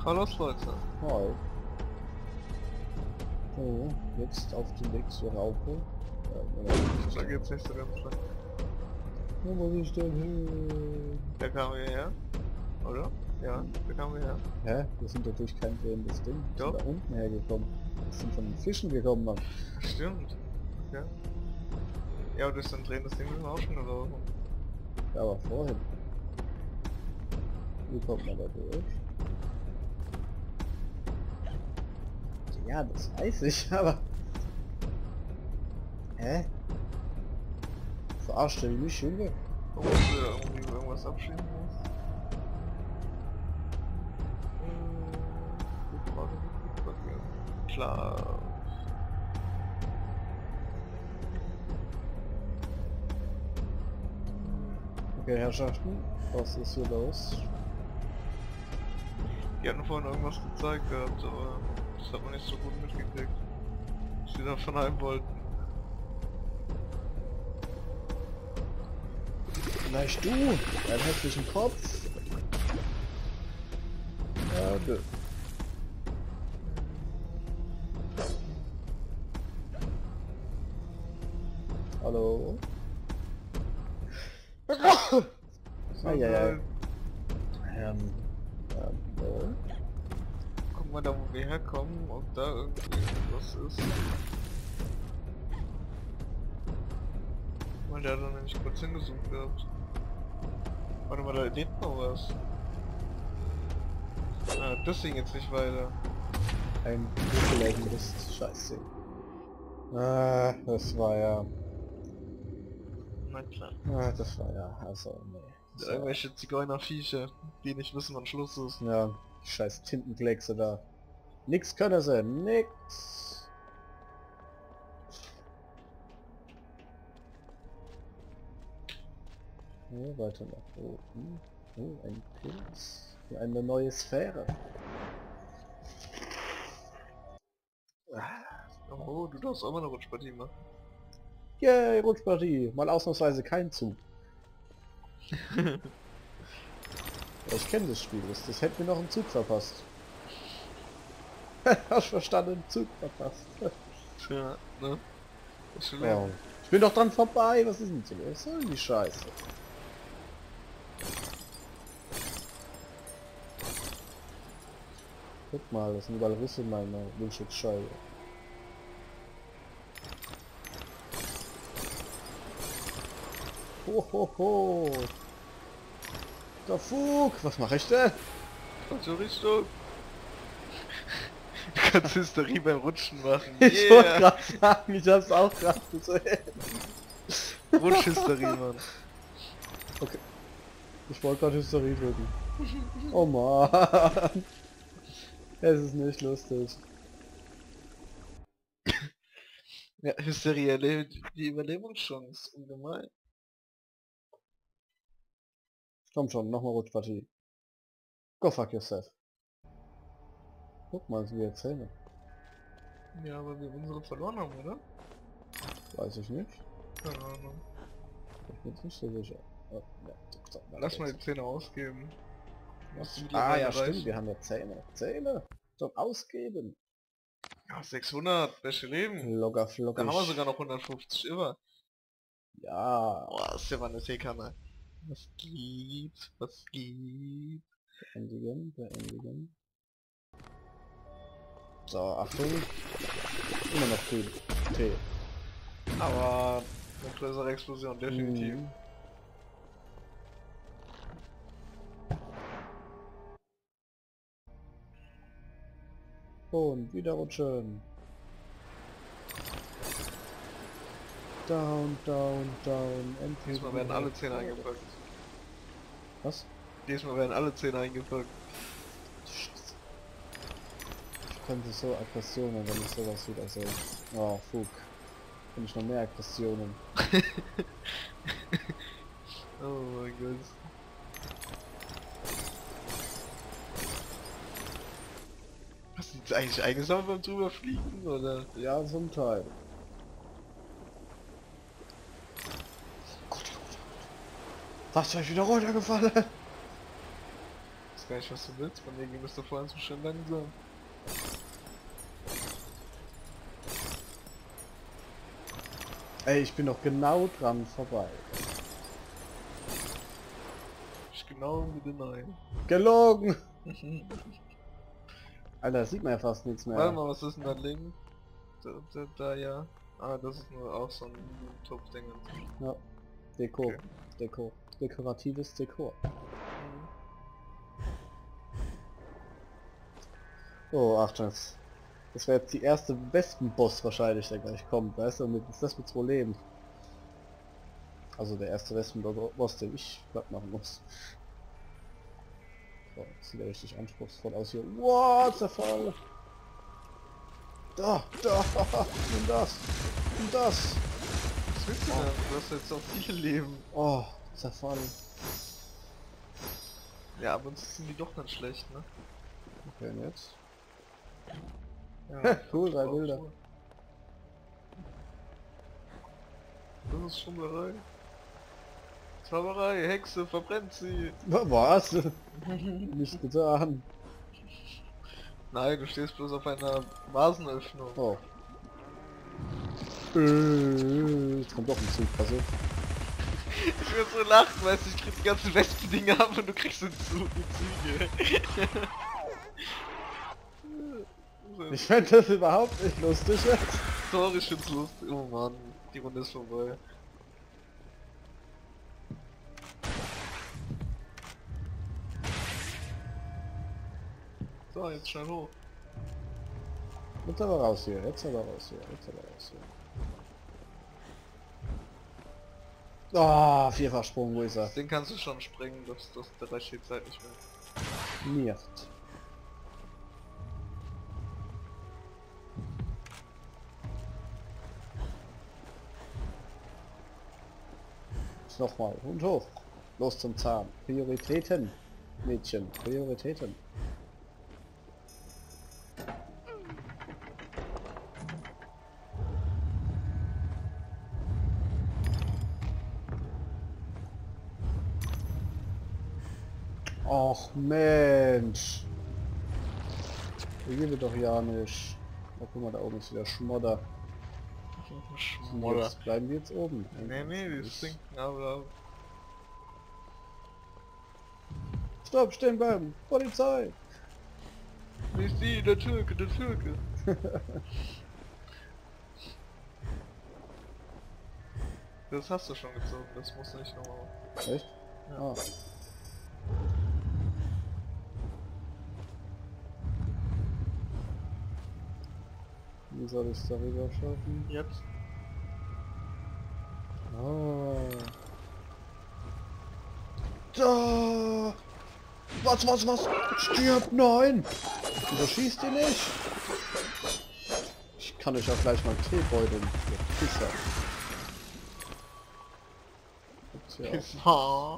Hallo Leute. Hi. So, jetzt auf dem Weg zur Raupe. Da geht's nicht so ganz lang. Wo muss ich denn hin? Da kamen wir her. Oder? Ja, da kamen wir her. Hä? Wir sind doch durch kein drehendes Ding. Wir Doch. sind da unten hergekommen. Wir sind von den Fischen gekommen, Mann. Stimmt. Okay. Ja, und durch so ein drehendes Ding müssen wir auch schon rauchen. Ja, aber vorhin. Wie kommt man da durch? Ja, das weiß ich, aber... Hä? Verarscht ihr mich, Junge? Ob du irgendwie irgendwas abschieben musst? Gute Frage, gute Frage. Klar. Okay, Herrschaften, was ist hier los? Die hatten vorhin irgendwas gezeigt gehabt, aber das hat man nicht so gut mitgekriegt. Was die da von einem wollten. Vielleicht du, deinen hässlichen Kopf. Ja, gut. Hallo? Eieiei. So. Guck mal da, wo wir herkommen, ob da irgendwie was ist. Weil der hat da nämlich kurz hingezoomt gehabt. Warte mal, da lebt noch was. Ah, das ging jetzt nicht weiter. Ein Mist, scheiße. Ah, das war ja... Na klar. Ah, das war ja... Also, nee. Das war, Irgendwelche Zigeunerviecher, die nicht wissen, wann Schluss ist. ja, die scheiß Tintenkleckse da. Nix können sie, nix. Ja, weiter nach oben. Oh, ein Pilz. Für eine neue Sphäre. Oh, du darfst auch mal eine Rutschpartie machen. Yay, Rutschpartie. Mal ausnahmsweise kein Zug. Ja, ich kenne das Spiel. Das hätte mir noch einen Zug verpasst. Hast verstanden? Zug verpasst. Tja, ne? Das ist schon Oh. leer. Ich bin doch dran vorbei. Was ist denn so? Was soll denn die Scheiße? Guck mal, das sind überall Risse in meiner Windschutzscheibe. Ho, ho, ho. Der Fug, was mache ich denn? Falsche Richtung. Du kannst Hysterie beim Rutschen machen. Ich wollte gerade sagen, ich hab's auch gerade gesehen. Rutschhysterie, Mann. Okay. Ich wollte gerade Hysterie drücken. Oh Mann. Es ist nicht lustig. Ja, Hysterie erlebt die Überlebungschance. Ungemein. Komm schon, nochmal Rutschpartie. Go fuck yourself. Guck mal, wie erzählen. Ja, weil wir unsere verloren haben, oder? Weiß ich nicht. Keine Ahnung. Ich bin nicht so sicher. Oh, ja, so, Lass mal die Zähne ausgeben. Was sind die Ah ja, erreichen? stimmt, wir haben ja Zähne. Zähne zum Ausgeben. Ja, 600, beste Leben. Locker Da flockig. haben wir sogar noch 150 über. Ja. Boah, ist ja mal eine Seekanne. Was gibt's? Was gibt's? Beendigen, beendigen. So, Achtung. Immer noch grün. T. Aber eine größere Explosion, definitiv. Mhm. Und wieder rutschen. Down, down, down. Endlich. Diesmal werden alle Zähne eingepackt. Was? Diesmal werden alle Zähne eingepackt. Scheiße. Ich könnte so Aggressionen, wenn ich sowas wieder sehe. Oh, Fug. Bin ich noch mehr Aggressionen. Oh mein Gott. Hast du jetzt eigentlich eingesammelt beim drüberfliegen, oder? Ja, zum Teil. Was, soll ich wieder runtergefallen? weiß gar nicht, was du willst. Von mir ging das doch vorhin so schön langsam. Ey, ich bin doch genau dran vorbei. Ich genau mit den Neuen. Gelogen! Alter, sieht man ja fast nichts mehr. Warte mal, was ist denn da links? Da ja. Ah, das ist nur auch so ein Top-Ding. Ja. Deko. Okay. Deko. Dekoratives Dekor. Mhm. Oh, ach das. Das wäre jetzt die erste Wespenboss wahrscheinlich, der gleich kommt, weißt du? Und ist das mit 2 Leben. Also der erste Wespenboss, den ich platt machen muss. So, das sieht ja richtig anspruchsvoll aus hier. Wow, Zerfall! Da! Nimm das! Nimm das! Was willst du denn? Du hast jetzt auch viele Leben. Oh, Zerfall. Ja, aber uns sind die doch nicht schlecht, ne? Okay, und jetzt? Ja, Cool, 3 auch Bilder. schon. Das ist Schummerei. Zauberei, Hexe, verbrennt sie! Was? Nicht getan. Nein, du stehst bloß auf einer Vasenöffnung. Oh. Jetzt kommt doch ein Zug, also. Ich würde so lachen, weißt du, ich krieg die ganzen Wespen-Dinge ab und du kriegst den Zug, die Züge. Ich fände das überhaupt nicht lustig jetzt. Sorry, ich find's lustig. Oh Mann, die Runde ist vorbei. So, jetzt schnell hoch. Jetzt aber raus hier, jetzt aber raus hier, jetzt aber raus hier. Ah, 4-fach-Sprung, wo ist er? Den kannst du schon springen, der reicht die Zeit nicht mehr. Nicht. Jetzt nochmal und hoch. Los zum Zahn. Prioritäten, Mädchen, Prioritäten. Och Mensch. Hier geht doch ja nicht. Oh, guck mal, da oben ist wieder Schmodder. Schmoller. Jetzt bleiben wir jetzt oben. Nee, die sinken aber. Stopp, stehen bleiben! Polizei! Nicht sie, der Türke, der Türke. Das hast du schon gezogen, das muss nicht nochmal. Echt? Ja. Ah. Wie soll ich darüber schaffen? Jetzt? Ah. Da! Was? Stirb! Nein! Wieso schießt ihr nicht? Ich kann euch auch gleich mal Tee beuteln. Ihr Pisser. Gibt's hier auch.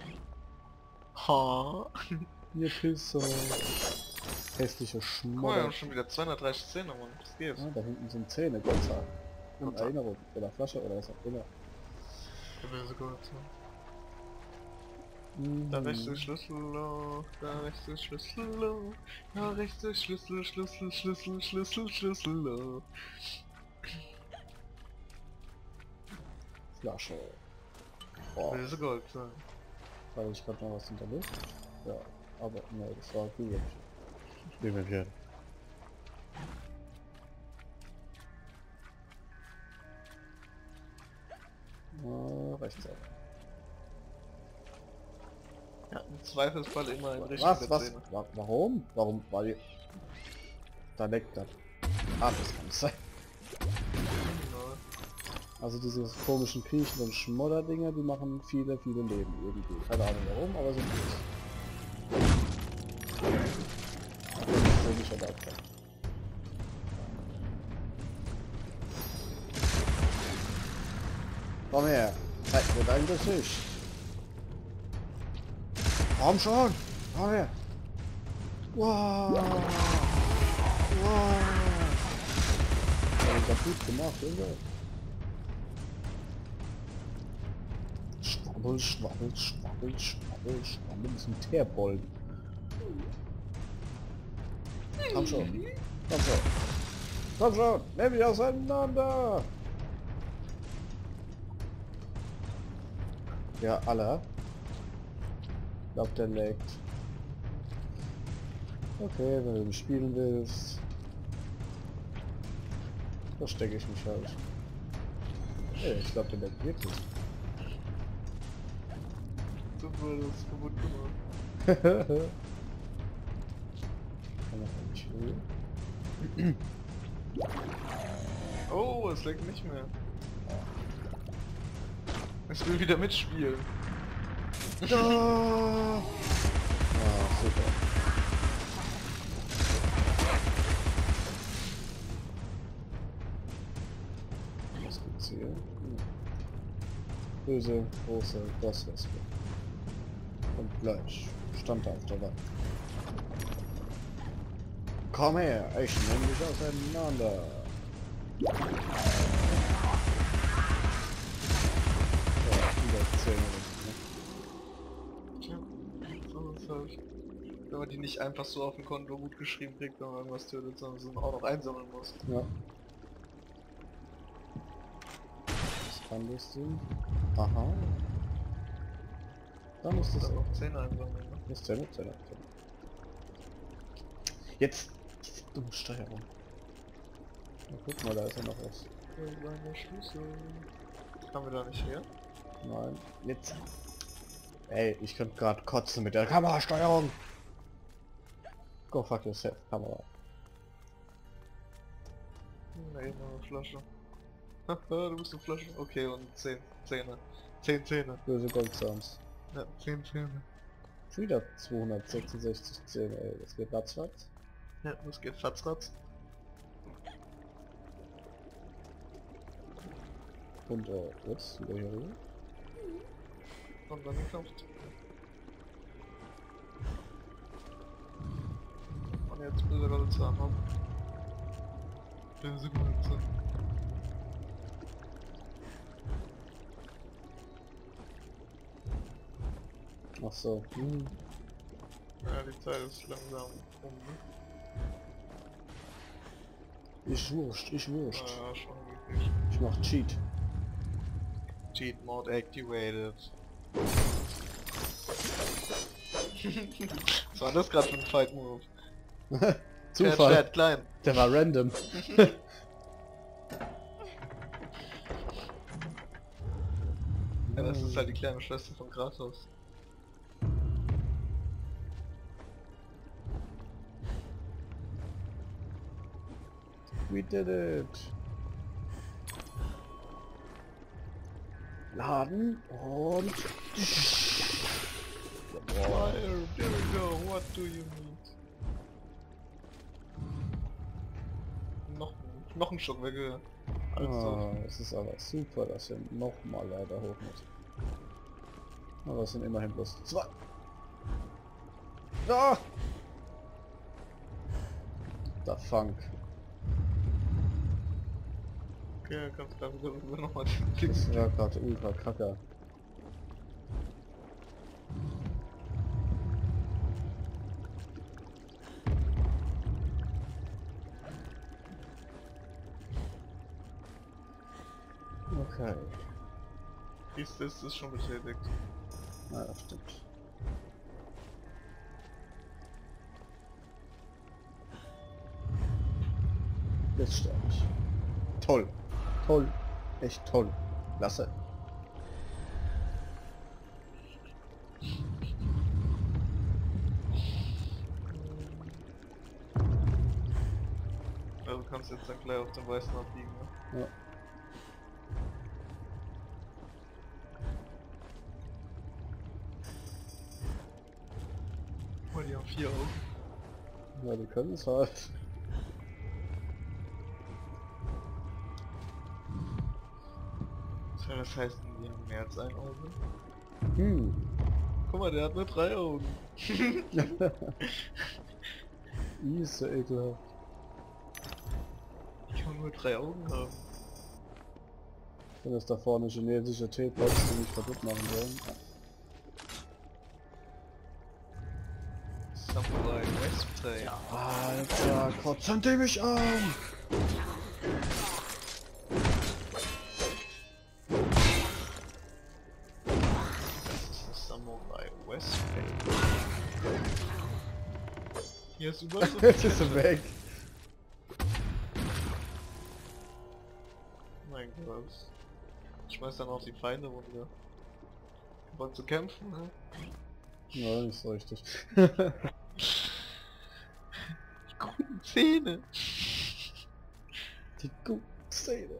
Ha. Ihr Pisser. Hässliche Guck mal, wir Schmodder. haben schon wieder 230 Zähne, Mann. Was geht? Ah, da hinten sind Zähne, Gott sei Dank. Und Gott sei Dank. Erinnerung. Oder Flasche oder was auch immer. Ich bin so gut. Mhm. Da rechts ist Schlüsselloch, da rechts ist Schlüsselloch, da rechts ist Schlüsselloch. Flasche. Boah, Böse Gold sein. habe ich gerade noch was hinterlegt? Ja, aber ne, das war gut. Nehmen wir. Rechts ab. Ja, im Zweifelsfall immer in Richtung Was? der Was? Zähne. Warum? Warum? Weil da leckt das. Ah, das kann sein. Genau. Also diese komischen kriechenden Schmodderdinger, die machen viele Leben irgendwie. Keine Ahnung warum, aber sind gut. So nicht aber abfangen. Komm her, zeig mir dein Gesicht. Komm schon, komm her. Wow. Wow. Das hat gut gemacht, oder? Schwabbel, das ist ein Teerbollen. Komm schon. Komm schon. Komm schon. Nimm mich auseinander. Ja, alle. Ich glaub, der laggt. Okay, wenn du spielen willst, verstecke ich mich halt. Hey, ich glaube, der laggt wirklich. Super, das ist kaputt gemacht. Kann man nicht hören. Oh, es leckt nicht mehr. Es will wieder mitspielen. Ah, super. Was gibt's hier? Böse, große Bosswespe. Und Fleisch. Stand da auf der Wand. Komm her, ich nehme dich auseinander. Ja, wieder 10 Tja, so ist halt. Wenn man die nicht einfach so auf dem Konto gut geschrieben kriegt, wenn man irgendwas tötet, sondern sie auch noch einsammeln muss. Ja. Was kann das denn? Aha. Dann ist das Dann noch 10 einsammeln, ne? Das ist 10. Jetzt! Diese dumme Steuerung. Na, guck mal, da ist ja noch was. Meine Schlüssel. Haben wir da nicht her? Nein. Jetzt! Ey, ich könnte gerade kotzen mit der Kamerasteuerung! Go fuck yourself, Kamera. Ne, eine Flasche. Haha, du bist eine Flasche. Okay, und 10 Zähne. 10 Zähne. Böse Goldsams. Ja, 10 Zähne. Schon wieder 266 Zähne, ey. Das geht ratzfatz. Ja, das geht fatzratz. Und jetzt wieder hier rüber. Und dann gekauft. Und jetzt böse Goldzahn haben. Böse Goldzahn. Ach so. Ja, die Zeit ist langsam um, ne? Ich wurscht, ich wurscht. Ja, schon wirklich. Ich mach Cheat. Cheat Mode activated. Was war das gerade für ein Fight Move? Zufall. Chat, klein. Der war random. Ja, das ist halt die kleine Schwester von Kratos. We did it. Laden und... Boah. Fire, there we go, what do you need? Noch ein Stock weg. Also, Es ist aber super, dass wir nochmal leider hoch müssen. Aber es sind immerhin bloß 2. Ah! Der Funk. okay, kannst du nochmal Das war gerade ultra kacke. Okay. Ist schon bestätigt. Na, das stimmt. Jetzt sterbe ich. Toll. Toll. Echt toll. Klasse. Also du kannst jetzt dann gleich auf den weißen abbiegen, ne? Ja. Oh, die haben 4 Augen. Ja, die können es halt. Soll das heißen, die haben mehr als ein Auge? Hm. Guck mal, der hat nur 3 Augen. Ist so ekelhaft. Ich kann nur 3 Augen haben. Wenn es da vorne chinesische Teepots, die mich kaputt machen wollen. Samurai Westplay. Alter, konzentrier mich an! Das ist ein Samurai Westplay. Hier ist überall so Jetzt ist er weg. Mein Gott. Schmeiß dann auch die Feinde runter. Wollt zu kämpfen, ne? Ja, nicht so richtig. Die guten Zähne. Die gute Szene.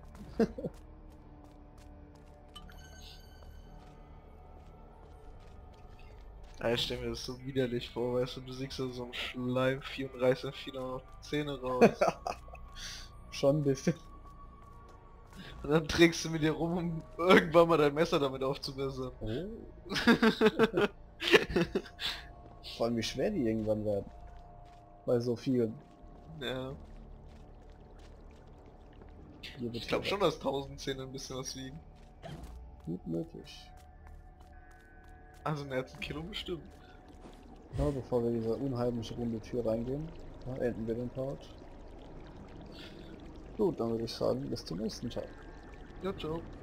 Ich stell mir das so widerlich vor, weißt du, du siehst da so einen Schleimvieh und reißt dann wieder noch die Zähne raus. Schon ein bisschen. Und dann trägst du mit dir rum, um irgendwann mal dein Messer damit aufzubessern. Oh. Vor allem wie schwer die irgendwann werden. Bei so vielen. Ja. Hier wird Ich glaube schon, dass 1000 Zähne ein bisschen was wiegen. gut möglich. Also ein Kilo bestimmt. Ja, bevor wir in diese unheimliche runde Tür reingehen, enden wir den Part. Gut, dann würde ich sagen, bis zum nächsten Tag. Ja, ciao.